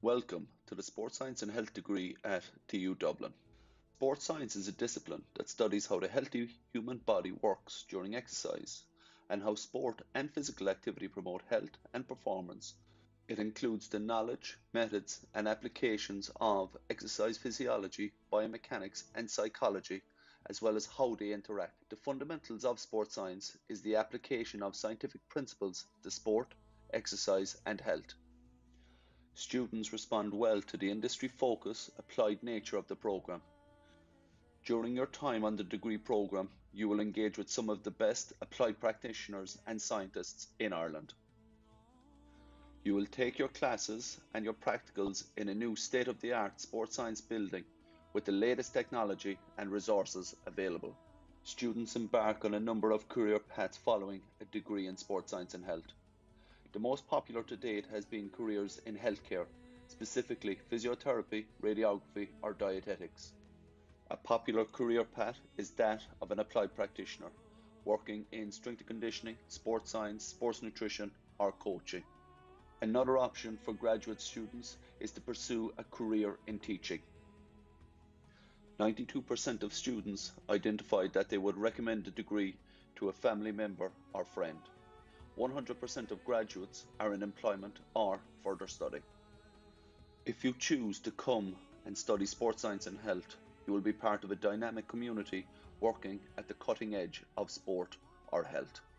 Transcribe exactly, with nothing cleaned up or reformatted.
Welcome to the Sports Science and Health degree at T U Dublin. Sports science is a discipline that studies how the healthy human body works during exercise and how sport and physical activity promote health and performance. It includes the knowledge, methods, and applications of exercise physiology, biomechanics, and psychology, as well as how they interact. The fundamentals of sports science is the application of scientific principles to sport, exercise, and health. Students respond well to the industry focus, applied nature of the program. During your time on the degree program, you will engage with some of the best applied practitioners and scientists in Ireland. You will take your classes and your practicals in a new state-of-the-art sports science building with the latest technology and resources available. Students embark on a number of career paths following a degree in sports science and health. The most popular to date has been careers in healthcare, specifically physiotherapy, radiography, or dietetics. A popular career path is that of an applied practitioner, working in strength and conditioning, sports science, sports nutrition, or coaching. Another option for graduate students is to pursue a career in teaching. ninety-two percent of students identified that they would recommend the degree to a family member or friend. one hundred percent of graduates are in employment or further study. If you choose to come and study sports science and health, you will be part of a dynamic community working at the cutting edge of sport or health.